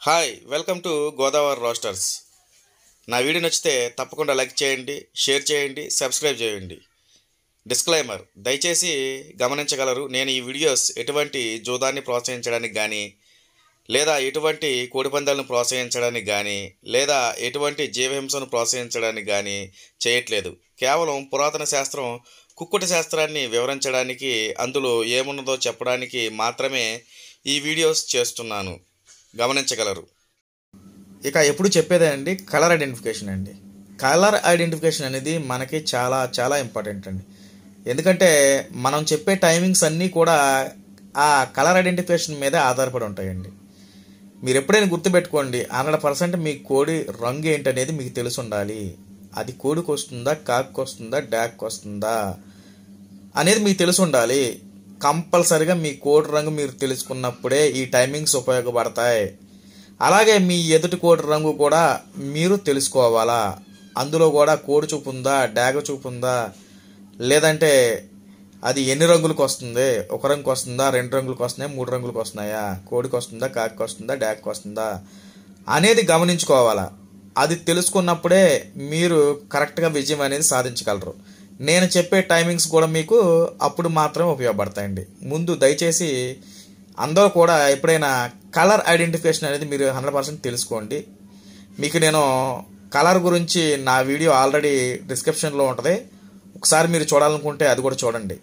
Hi welcome to Godavari roasters. నా వీడియో నచ్చితే తప్పకుండా లైక్ చేయండి, షేర్ చేయండి, సబ్స్క్రైబ్ చేయండి. డిస్క్లైమర్: దయచేసి గమనించగలరు, నేను ఈ వీడియోస్ ఎటువంటి జూదాన్ని ప్రోత్సహించడానికి కానీ, లేదా ఎటువంటి కోడిపందాలను ప్రోత్సహించడానికి కానీ, లేదా ఎటువంటి జీవహింసను ప్రోత్సహించడానికి కానీ చేయట్లేదు. కేవలం పురాతన శాస్త్రం కుక్కుటి శాస్త్రాన్ని వివరించడానికి, అందులో ఏమున్నదో చెప్పడానికి మాత్రమే ఈ వీడియోస్ చేస్తున్నాను. గమనించగలరు. ఇక ఎప్పుడు చెప్పేదే అండి కలర్ ఐడెంటిఫికేషన్ అండి. కలర్ ఐడెంటిఫికేషన్ అనేది మనకి చాలా చాలా ఇంపార్టెంట్ అండి. ఎందుకంటే మనం చెప్పే టైమింగ్స్ అన్నీ కూడా ఆ కలర్ ఐడెంటిఫికేషన్ మీదే ఆధారపడి ఉంటాయండి. మీరు ఎప్పుడైనా గుర్తుపెట్టుకోండి, 100% మీ కోడి రంగు ఏంటనేది మీకు తెలిసి ఉండాలి. అది కోడికి వస్తుందా, కాకి వస్తుందా, డాక్కి వస్తుందా అనేది మీకు తెలిసి ఉండాలి. కంపల్సరిగా మీ కోడి రంగు మీరు తెలుసుకున్నప్పుడే ఈ టైమింగ్స్ ఉపయోగపడతాయి. అలాగే మీ ఎదుటి కోడి రంగు కూడా మీరు తెలుసుకోవాలా. అందులో కూడా కోడి చూపు ఉందా, డాగ చూపు ఉందా, లేదంటే అది ఎన్ని రంగులకు వస్తుంది, ఒక రంగుకి వస్తుందా, 2 రంగులకు వస్తున్నాయా, 3 రంగులకు వస్తున్నాయా, కోడికి వస్తుందా, కాకి వస్తుందా, డాక్కి వస్తుందా అనేది గమనించుకోవాలా. అది తెలుసుకున్నప్పుడే మీరు కరెక్ట్గా విజయం అనేది సాధించగలరు. నేను చెప్పే టైమింగ్స్ కూడా మీకు అప్పుడు మాత్రమే ఉపయోగపడతాయండి. ముందు దయచేసి అందరూ కూడా ఎప్పుడైనా కలర్ ఐడెంటిఫికేషన్ అనేది మీరు 100% తెలుసుకోండి. మీకు నేను కలర్ గురించి నా వీడియో ఆల్రెడీ డిస్క్రిప్షన్లో ఉంటుంది, ఒకసారి మీరు చూడాలనుకుంటే అది కూడా చూడండి.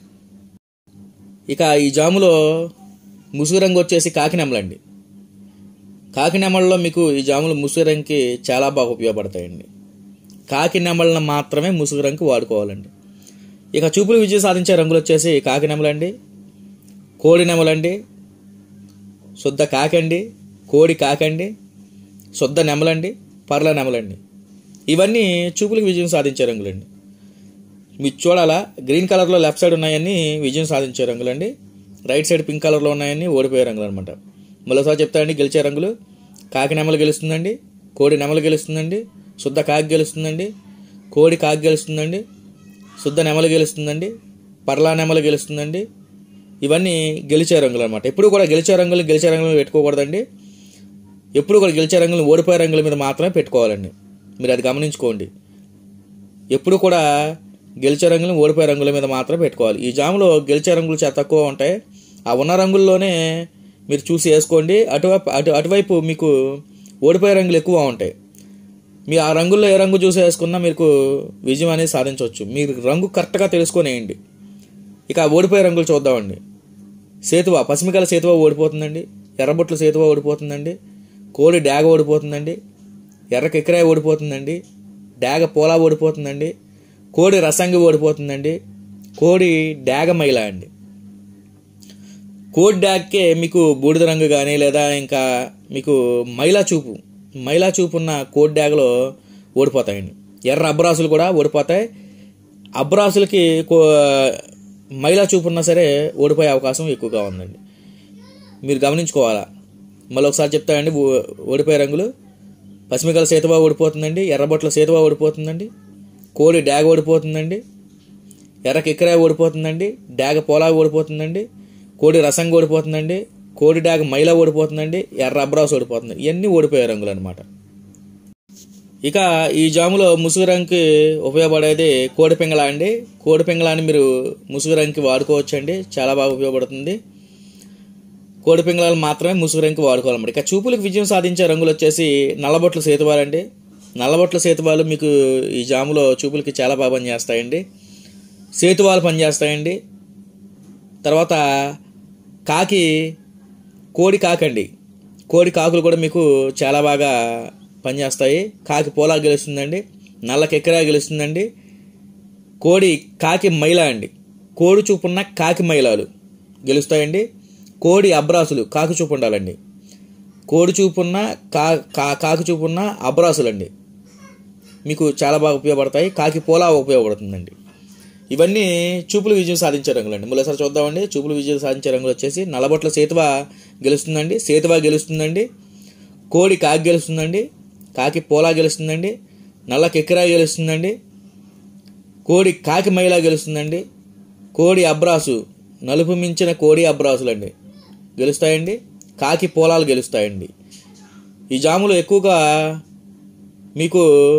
ఇక ఈ జాములో ముసుగు రంగు వచ్చేసి కాకినెమలండి. కాకినెమలలో మీకు ఈ జాములు ముసుగు రంగుకి చాలా బాగా ఉపయోగపడతాయండి. కాకినెమలను మాత్రమే ముసుగు రంగు వాడుకోవాలండి. ఇక చూపులు విజయం సాధించే రంగులు వచ్చేసి కాకినెమలండి, కోడి నెమలండి, శుద్ధ కాకండి, కోడి కాకండి, శుద్ధ నెమలండి, పర్ల నెమలండి. ఇవన్నీ చూపులకు విజయం సాధించే రంగులండి. మీరు చూడాలా, గ్రీన్ కలర్లో లెఫ్ట్ సైడ్ ఉన్నాయన్నీ విజయం సాధించే రంగులండి, రైట్ సైడ్ పింక్ కలర్లో ఉన్నాయన్నీ ఓడిపోయే రంగులు అనమాట. మరోసారి చెప్తానండి, గెలిచే రంగులు: కాకి నెమలు గెలుస్తుందండి, కోడి నెమలు గెలుస్తుందండి, శుద్ధ కాకి గెలుస్తుందండి, కోడి కాకి గెలుస్తుందండి, శుద్ధ నెమలు గెలుస్తుందండి, పర్లా నెమలు గెలుస్తుందండి. ఇవన్నీ గెలిచే రంగులు అనమాట. ఎప్పుడు కూడా గెలిచే రంగులు పెట్టుకోకూడదండి. ఎప్పుడు కూడా గెలిచే రంగులు ఓడిపోయే రంగుల మీద మాత్రమే పెట్టుకోవాలండి. మీరు అది గమనించుకోండి. ఎప్పుడు కూడా గెలిచే రంగులు ఓడిపోయే రంగుల మీద మాత్రమే పెట్టుకోవాలి. ఈ జాములో గెలిచే రంగులు చాలా తక్కువ ఉంటాయి. ఆ ఉన్న రంగుల్లోనే మీరు చూసి వేసుకోండి. అటువైపు మీకు ఓడిపోయే రంగులు ఎక్కువ ఉంటాయి. మీ ఆ రంగుల్లో ఏ రంగు చూసి వేసుకున్నా మీకు విజయం అనేది సాధించవచ్చు. మీరు రంగు కరెక్ట్గా తెలుసుకొని వేయండి. ఇక ఓడిపోయే రంగులు చూద్దామండి. సేతువ, పసిమికల సేతువ ఓడిపోతుందండి, ఎర్రబొట్ల సేతువ ఓడిపోతుందండి, కోడి డాగ ఓడిపోతుందండి, ఎర్ర కిక్కరాయ ఓడిపోతుందండి, డాగ పోలా ఓడిపోతుందండి, కోడి రసంగి ఓడిపోతుందండి, కోడి డాగ మైల అండి. కోడి డాగ్కే మీకు బూడిద రంగు కానీ, లేదా ఇంకా మీకు మైలా చూపు ఉన్న కోడి డాగలో ఓడిపోతాయండి. ఎర్ర అబ్రాసులు కూడా ఓడిపోతాయి. అబ్రాసులకి మైలా చూపు ఉన్నా సరే ఓడిపోయే అవకాశం ఎక్కువగా ఉందండి. మీరు గమనించుకోవాలా. మళ్ళీ ఒకసారి చెప్తానండి, ఓడిపోయే రంగులు: పసిమికల సేతువ ఓడిపోతుందండి, ఎర్రబొట్ల సేతువ ఓడిపోతుందండి, కోడి డాగ ఓడిపోతుందండి, ఎర్ర కిక్కరాయ ఓడిపోతుందండి, డాగ పోలా ఓడిపోతుందండి, కోడి రసంగా ఓడిపోతుందండి, కోడి డాగ మైల ఓడిపోతుందండి, ఎర్ర అబ్రాస్ ఓడిపోతుంది. ఇవన్నీ ఓడిపోయే రంగులు అనమాట. ఇక ఈ జాములో ముసుగు రంగుకి ఉపయోగపడేది కోడి పింగళ అండి. కోడి పింగళాన్ని మీరు ముసుగు రంగుకి వాడుకోవచ్చండి, చాలా బాగా ఉపయోగపడుతుంది. కోడి పింగళాలు మాత్రమే ముసుగు రంగుకి వాడుకోవాలన్నమాట. ఇక చూపులకు విజయం సాధించే రంగులు వచ్చేసి నల్లబొట్ల సేతువాలండి. నల్లబొట్ల సేతువాలు మీకు ఈ జాములో చూపులకి చాలా బాగా పనిచేస్తాయండి. సేతువాలు పనిచేస్తాయండి. తర్వాత కోడి కాకండి. కోడి కాకులు కూడా మీకు చాలా బాగా పనిచేస్తాయి. కాకి పోలా గెలుస్తుందండి, నల్ల కెక్కరా గెలుస్తుందండి, కోడి కాకి మైల అండి. కోడి చూపున్న కాకి మైలాలు గెలుస్తాయండి. కోడి అబ్రాసులు, కాకి చూపు ఉండాలండి. కోడి చూపున్న కాకి చూపున్న అబ్రాసులు అండి మీకు చాలా బాగా ఉపయోగపడతాయి. కాకి పోలా ఉపయోగపడుతుందండి. ఇవన్నీ చూపులు విజయం సాధించే రంగులు అండి. మరోసారి చూద్దామండి. చూపులు విజయం సాధించే రంగులు వచ్చేసి నల్లబొట్ల సేతువ గెలుస్తుందండి, సేతువ గెలుస్తుందండి, కోడి కాకి గెలుస్తుందండి, కాకి పోలా గెలుస్తుందండి, నల్ల కిక్కరాయి గెలుస్తుందండి, కోడి కాకి మైలా గెలుస్తుందండి, కోడి అబ్రాసు, నలుపు మించిన కోడి అబ్రాసులు అండి గెలుస్తాయండి. కాకి పోలాలు గెలుస్తాయండి. ఈ జాములో ఎక్కువగా మీకు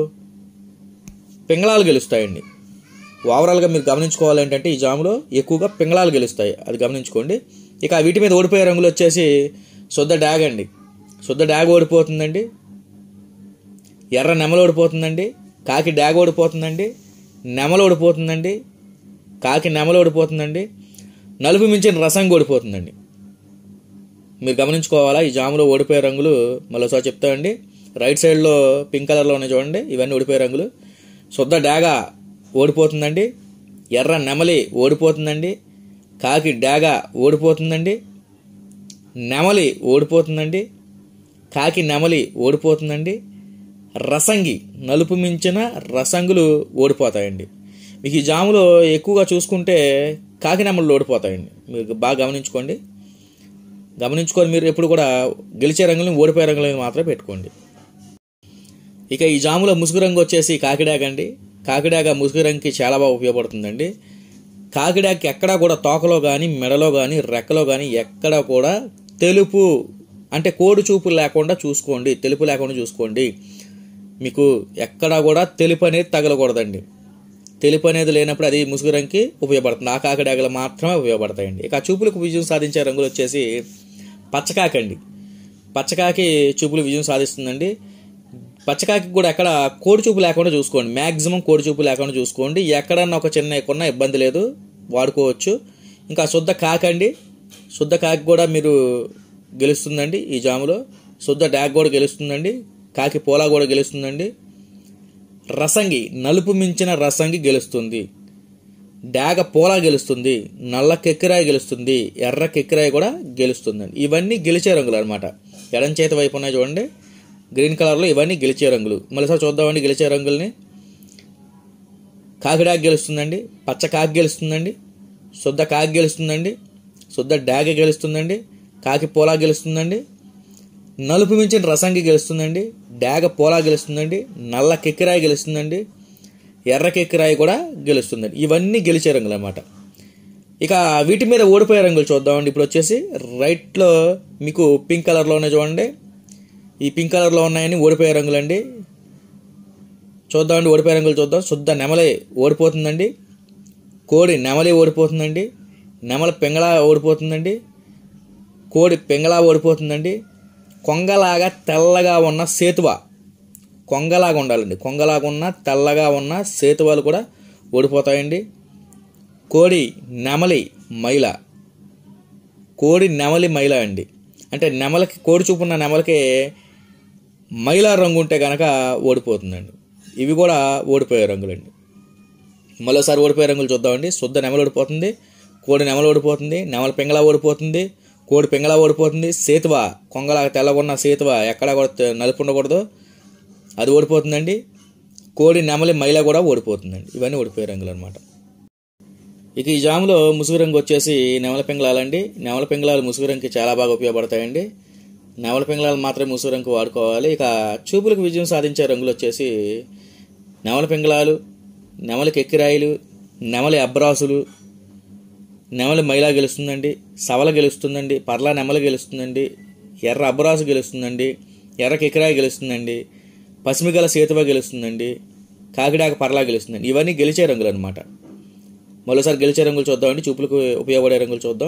పింగళాలు గెలుస్తాయండి. ఓవరాల్గా మీరు గమనించుకోవాలి ఏంటంటే ఈ జాములో ఎక్కువగా పింగళాలు గెలుస్తాయి, అది గమనించుకోండి. ఇక వీటి మీద ఓడిపోయే రంగులు వచ్చేసి శుద్ధ డాగ్ అండి. శుద్ధ డాగ్ ఓడిపోతుందండి, ఎర్ర నెమలు ఓడిపోతుందండి, కాకి డాగ్ ఓడిపోతుందండి, నెమలు ఓడిపోతుందండి, కాకి నెమలు ఓడిపోతుందండి, నలుపు మించిన రసం ఓడిపోతుందండి. మీరు గమనించుకోవాలా ఈ జాములో ఓడిపోయే రంగులు. మరోసారి చెప్తామండి. రైట్ సైడ్లో పింక్ కలర్లో ఉన్నాయి చూడండి, ఇవన్నీ ఓడిపోయే రంగులు. శుద్ధ డాగా ఓడిపోతుందండి, ఎర్ర నెమలి ఓడిపోతుందండి, కాకి డాగా ఓడిపోతుందండి, నెమలి ఓడిపోతుందండి, కాకి నెమలి ఓడిపోతుందండి, రసంగి నలుపు మించిన రసంగులు ఓడిపోతాయండి. మీకు ఈ జాములో ఎక్కువగా చూసుకుంటే కాకి నెమలు ఓడిపోతాయండి. మీరు బాగా గమనించుకొని మీరు ఎప్పుడు కూడా గెలిచే రంగులను ఓడిపోయే రంగులను మాత్రమే పెట్టుకోండి. ఇక ఈ జాములో ముసుగు రంగు వచ్చేసి కాకిడాగ అండి. కాకిడాగ ముసుగు రంగుకి చాలా బాగా ఉపయోగపడుతుందండి. కాకిడాగకి ఎక్కడా కూడా తోకలో కానీ మెడలో కానీ రెక్కలో కానీ ఎక్కడా కూడా తెలుపు అంటే కోడి చూపు లేకుండా చూసుకోండి, తెలుపు లేకుండా చూసుకోండి. మీకు ఎక్కడా కూడా తెలుపు అనేది తగలకూడదండి. తెలుపు అనేది లేనప్పుడు అది ముసుగు రంగుకి ఉపయోగపడుతుంది. ఆ కాకిడాగలు మాత్రమే ఉపయోగపడతాయండి. ఇక చూపులకు విజయం సాధించే రంగులు వచ్చేసి పచ్చకాకి అండి. పచ్చకాకి చూపులు విజయం సాధిస్తుందండి. పచ్చకాకి కూడా ఎక్కడ కోడి చూపు లేకుండా చూసుకోండి, మ్యాక్సిమం కోడి చూపు లేకుండా చూసుకోండి. ఎక్కడన్నా ఒక చిన్న ఎక్కున్నా ఇబ్బంది లేదు, వాడుకోవచ్చు. ఇంకా శుద్ధ కాకి అండి. శుద్ధ కాకి కూడా మీరు గెలుస్తుందండి ఈ జాములో. శుద్ధ డాగ్ కూడా గెలుస్తుందండి, కాకి పోలా కూడా గెలుస్తుందండి. రసంగి నలుపు మించిన రసంగి గెలుస్తుంది, డాగ పోలా గెలుస్తుంది, నల్ల కెక్కిరాయి గెలుస్తుంది, ఎర్ర కెక్కిరాయి కూడా గెలుస్తుందండి. ఇవన్నీ గెలిచే రంగులు అనమాట. ఎడం చేతి వైపు ఉన్నాయి చూడండి గ్రీన్ కలర్లో, ఇవన్నీ గెలిచే రంగులు. మళ్ళీసారి చూద్దామండి గెలిచే రంగుల్ని. కాకి డాగ్ గెలుస్తుందండి, పచ్చ కాకి గెలుస్తుందండి, శుద్ధ కాకి గెలుస్తుందండి, శుద్ధ డాగ గెలుస్తుందండి, కాకి పోలా గెలుస్తుందండి, నలుపు మించిన రసంగి గెలుస్తుందండి, డాగ పోలా గెలుస్తుందండి, నల్ల కెక్కిరాయి గెలుస్తుందండి, ఎర్ర కెక్కిరాయి కూడా గెలుస్తుందండి. ఇవన్నీ గెలిచే రంగులు అన్నమాట. ఇక వీటి మీద ఓడిపోయే రంగులు చూద్దామండి. ఇప్పుడు వచ్చేసి రైట్లో మీకు పింక్ కలర్లో ఉన్నాయి చూడండి, ఈ పింక్ కలర్లో ఉన్నాయని ఓడిపోయే రంగులండి. చూద్దామండి ఓడిపోయే రంగులు చూద్దాం. శుద్ధ నెమలి ఓడిపోతుందండి, కోడి నెమలి ఓడిపోతుందండి, నెమల పెంగళ ఓడిపోతుందండి, కోడి పెంగళ ఓడిపోతుందండి, కొంగలాగా తెల్లగా ఉన్న సేతువ, కొంగలాగా ఉండాలండి, కొంగలాగా ఉన్న తెల్లగా ఉన్న సేతువాలు కూడా ఓడిపోతాయండి. కోడి నెమలి మైల, కోడి నెమలి మైల అండి. అంటే నెమలకి కోడి చూపున్న నెమలకి మైల రంగు ఉంటే కనుక ఓడిపోతుందండి. ఇవి కూడా ఓడిపోయే రంగులండి. మరోసారి ఓడిపోయే రంగులు చూద్దామండి. శుద్ధ నెమలి ఓడిపోతుంది, కోడి నెమలి ఓడిపోతుంది, నెమల పెంగళ ఓడిపోతుంది, కోడి పెంగళ ఓడిపోతుంది, సేతువ కొంగలాగా తెల్లగొన్న సేతువ ఎక్కడా కూడా నలుపు ఉండకూడదు, అది ఓడిపోతుందండి. కోడి నెమలి మైల కూడా ఓడిపోతుందండి. ఇవన్నీ ఓడిపోయే రంగులు అనమాట. ఇక ఈ జాములో ముసుగు రంగు వచ్చేసి నెమల పెంగళాలండి. నెమల పెంగళాలు ముసుగు రంగుకి చాలా బాగా ఉపయోగపడతాయండి. నెమల పెంగళాలు మాత్రమే ముసుగు రంగు వాడుకోవాలి. ఇక చూపులకు విజయం సాధించే రంగులు వచ్చేసి నెమల పెంగళాలు, నెమలి కెక్కిరాయిలు, నెమలి అబ్రాసులు, నెమలి మైలా గెలుస్తుందండి, సవల గెలుస్తుందండి, పర్లా నెమలి గెలుస్తుందండి, ఎర్ర అబ్రాసు గెలుస్తుందండి, ఎర్ర కెక్కిరాయి గెలుస్తుందండి, పసిమిగల సేతువ గెలుస్తుందండి, కాకిడాక పర్లా గెలుస్తుందండి. ఇవన్నీ గెలిచే రంగులు అనమాట. మరోసారి గెలిచే రంగులు చూద్దామండి. చూపులకు ఉపయోగపడే రంగులు చూద్దాం.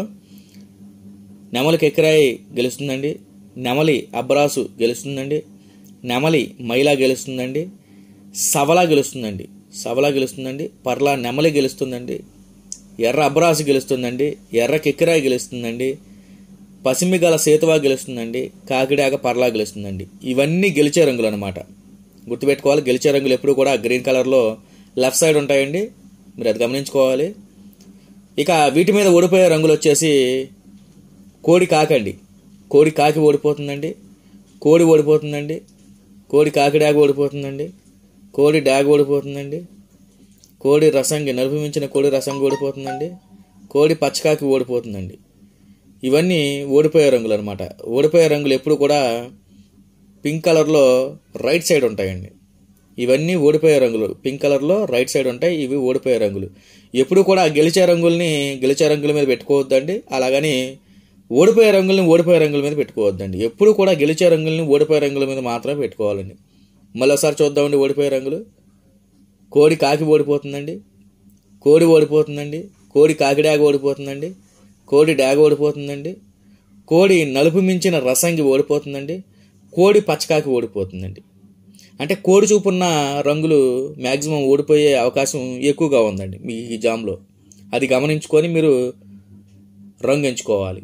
నెమలి కెక్కిరాయి గెలుస్తుందండి, నెమలి అబ్రాసు గెలుస్తుందండి, నెమలి మైలా గెలుస్తుందండి, సవల గెలుస్తుందండి, సవల గెలుస్తుందండి, పర్లా నెమలి గెలుస్తుందండి, ఎర్ర అబ్రాసు గెలుస్తుందండి, ఎర్ర కెక్కిరాయి గెలుస్తుందండి, పసిమిగల సేతువ గెలుస్తుందండి, కాకిడాక పర్లా గెలుస్తుందండి. ఇవన్నీ గెలిచే రంగులు అనమాట. గుర్తుపెట్టుకోవాలి. గెలిచే రంగులు ఎప్పుడు కూడా గ్రీన్ కలర్లో లెఫ్ట్ సైడ్ ఉంటాయండి, మీరు అది గమనించుకోవాలి. ఇక వీటి మీద ఓడిపోయే రంగులు వచ్చేసి కోడి కాకండి. కోడి కాకి ఓడిపోతుందండి, కోడి ఓడిపోతుందండి, కోడి కాకి డాగ్ ఓడిపోతుందండి, కోడి డాగ్ ఓడిపోతుందండి, కోడి రసంగి నలుపు మించిన కోడి రసంగి ఓడిపోతుందండి, కోడి పచ్చకాకి ఓడిపోతుందండి. ఇవన్నీ ఓడిపోయే రంగులు అనమాట. ఓడిపోయే రంగులు ఎప్పుడు కూడా పింక్ కలర్లో రైట్ సైడ్ ఉంటాయండి. ఇవన్నీ ఓడిపోయే రంగులు, పింక్ కలర్లో రైట్ సైడ్ ఉంటాయి. ఇవి ఓడిపోయే రంగులు. ఎప్పుడు కూడా గెలిచే రంగుల మీద పెట్టుకోవద్దండి. అలాగని ఓడిపోయే రంగుల్ని ఓడిపోయే రంగుల మీద పెట్టుకోవద్దండి. ఎప్పుడు కూడా గెలిచే రంగుల్ని ఓడిపోయే రంగుల మీద మాత్రమే పెట్టుకోవాలండి. మళ్ళీ ఒకసారి చూద్దామండి. ఓడిపోయే రంగులు: కోడి కాకి ఓడిపోతుందండి, కోడి ఓడిపోతుందండి, కోడి కాకి డాగ ఓడిపోతుందండి, కోడి డాగ ఓడిపోతుందండి, కోడి నలుపు మించిన రసంగి ఓడిపోతుందండి, కోడి పచ్చకాకి ఓడిపోతుందండి. అంటే కోడి చూపున్న రంగులు మ్యాక్సిమం ఓడిపోయే అవకాశం ఎక్కువగా ఉందండి మీ ఈ జామ్లో. అది గమనించుకొని మీరు రంగు ఎంచుకోవాలి.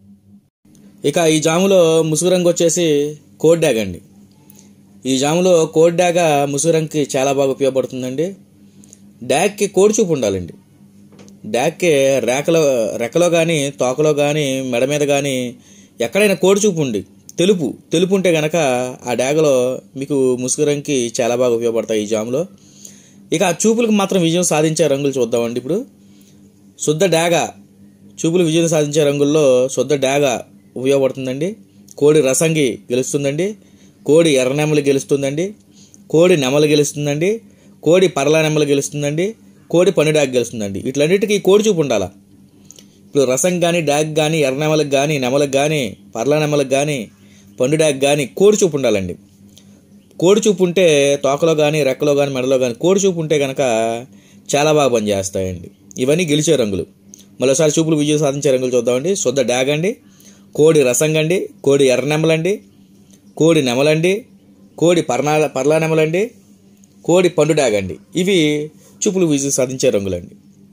ఇక ఈ జాములో ముసుగు రంగు వచ్చేసి కోడి డాగ అండి. ఈ జాములో కోడి డాగ ముసుగు రంగుకి చాలా బాగా ఉపయోగపడుతుందండి. డాగ్కి కోడి చూపు ఉండాలండి. డాగ్కి రెక్కలో కానీ, తోకలో కానీ, మెడ మీద కానీ ఎక్కడైనా కోడి చూపు ఉండి తెలుపు ఉంటే గనక ఆ డాగలో మీకు ముసుగు రంగుకి చాలా బాగా ఉపయోగపడతాయి ఈ జాములో. ఇక ఆ చూపులకు మాత్రం విజయం సాధించే రంగులు చూద్దామండి. ఇప్పుడు శుద్ధ డాగ చూపులు విజయం సాధించే రంగుల్లో శుద్ధ డాగ ఉపయోగపడుతుందండి. కోడి రసంగి గెలుస్తుందండి, కోడి ఎర్ర నెమలి గెలుస్తుందండి, కోడి నెమలి గెలుస్తుందండి, కోడి పరలా నెమలి గెలుస్తుందండి, కోడి పండు డాగ్ గెలుస్తుందండి. వీటిలన్నిటికీ కోడి చూపు ఉండాలా. ఇప్పుడు రసం కానీ, డాగ్ కానీ, ఎర్ర నెమలకు కానీ, నెమలకు కానీ, పరలా నెమలకు కానీ, పండు డాగ్ కానీ కోడి చూపు ఉండాలండి. కోడి చూపు ఉంటే తోకలో కానీ, రెక్కలో కానీ, మెడలో కానీ కోడి చూపు ఉంటే కనుక చాలా బాగా పనిచేస్తాయండి. ఇవన్నీ గెలిచే రంగులు. మరోసారి చూపులు విజయం సాధించే రంగులు చూద్దామండి. శుద్ధ డాగ్ అండి, కోడి రసంగండి, కోడి ఎర్ర నెమలండి, కోడి నెమలండి, కోడి పరలా నెమలండి, కోడి పండు డాగ్ అండి. ఇవి చూపులు విజయం సాధించే రంగులండి.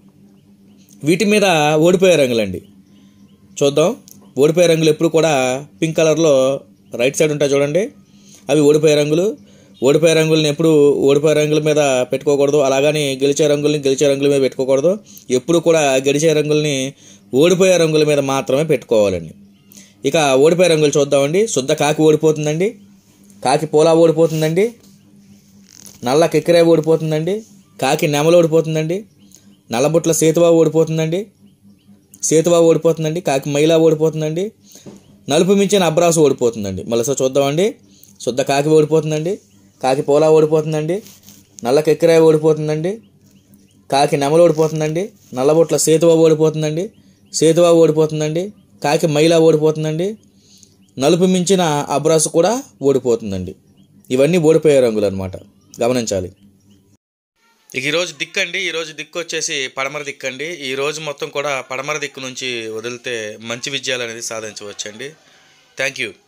వీటి మీద ఓడిపోయే రంగులండి చూద్దాం. ఓడిపోయే రంగులు ఎప్పుడు కూడా పింక్ కలర్లో రైట్ సైడ్ ఉంటాయి చూడండి, అవి ఓడిపోయే రంగులు. ఓడిపోయే రంగుల్ని ఎప్పుడు ఓడిపోయే రంగుల మీద పెట్టుకోకూడదు, అలాగని గెలిచే రంగుల మీద పెట్టుకోకూడదు. ఎప్పుడు కూడా గెలిచే రంగుల్ని ఓడిపోయే రంగుల మీద మాత్రమే పెట్టుకోవాలండి. ఇక ఓడిపోయే రంగులు చూద్దామండి. శుద్ధ కాకి ఓడిపోతుందండి, కాకి పోలా ఓడిపోతుందండి, నల్ల కెక్కిరే ఓడిపోతుందండి, కాకి నెమలు ఓడిపోతుందండి, నల్లబుట్ల సేతువా ఓడిపోతుందండి, కాకి మైలా ఓడిపోతుందండి, నలుపు మించిన అబ్రాసు ఓడిపోతుందండి. మళ్ళీ చూద్దామండి. శుద్ధ కాకి ఓడిపోతుందండి, కాకి పోలా ఓడిపోతుందండి, నల్ల కెక్కిరాయ ఓడిపోతుందండి, కాకి నెమలు ఓడిపోతుందండి, నల్లబుట్ల సేతువా ఓడిపోతుందండి, కాకి మైలా ఓడిపోతుందండి, నలుపు మించిన అబ్రాసు కూడా ఓడిపోతుందండి. ఇవన్నీ ఓడిపోయే రంగులు అనమాట, గమనించాలి. ఇక ఈరోజు దిక్కు అండి. ఈరోజు దిక్కు వచ్చేసి పడమర దిక్కు అండి. ఈరోజు మొత్తం కూడా పడమర దిక్కు నుంచి వదిలితే మంచి విజయాలు అనేది సాధించవచ్చండి. Thank you.